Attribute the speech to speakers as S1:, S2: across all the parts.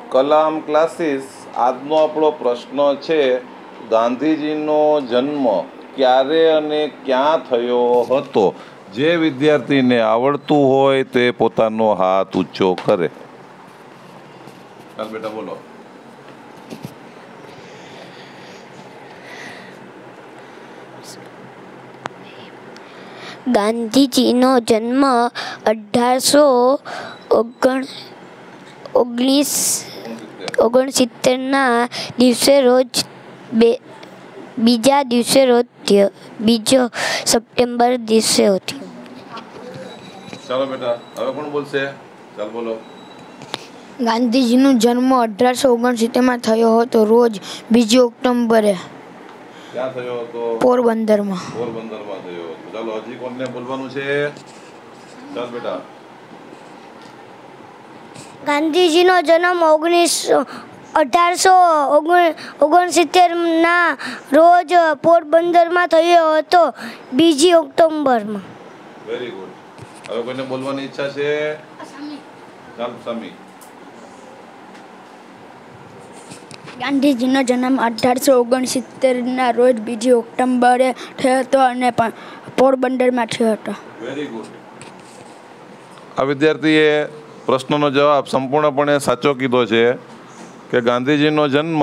S1: Kalam classes આજનો આપણો પ્રશ્ન છે ગાંધીજીનો જન્મ ક્યારે અને ક્યાં થયો હતો। જે વિદ્યાર્થીને આવડતું હોય તે પોતાનો હાથ ઊંચો કરે। ચાલ બેટા બોલો।
S2: ગાંધીજીનો જન્મ 1869ના દિવસે રોજ બીજો સપ્ટેમ્બર દિવસે થયો।
S1: ચાલો બેટા હવે કોણ બોલશે? ચાલ બોલો।
S3: ગાંધીજીનો જન્મ 1869માં થયો હતો રોજ 2 ઓક્ટોબરે।
S1: ક્યાં થયો હતો?
S3: પોરબંદરમાં।
S1: પોરબંદરમાં થયો હતો। ચાલો હજી કોને બોલવાનું છે? ચાલ બેટા।
S2: ગાંધીજીનો જન્મ 1869ના રોજ પોરબંદરમાં થયો હતો 2 ઓક્ટોબરમાં।
S1: Very good. હવે કોઈને બોલવાની ઈચ્છા છે? ચાલ સમી।
S4: ગાંધીજીનો જન્મ 1869ના રોજ 2 ઓક્ટોબરે થયો હતો અને પોરબંદરમાં થયો હતો।
S1: Very good. આ વિદ્યાર્થીએ પ્રશ્નનો જવાબ સંપૂર્ણપણે સાચો કીધો છે કે ગાંધીજીનો જન્મ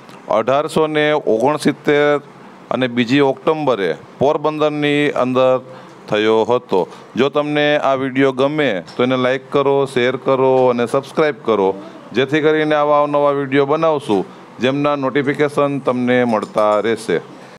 S1: 1869 અને 2 ઓક્ટોબરે પોરબંદરની અંદર થયો હતો। જો તમને આ વિડીયો ગમે તો એને લાઈક કરો, શેર કરો અને સબસ્ક્રાઈબ કરો, જેથી કરીને આવા અવનવા વિડીયો બનાવશું જેમના નોટિફિકેશન તમને મળતા રહેશે।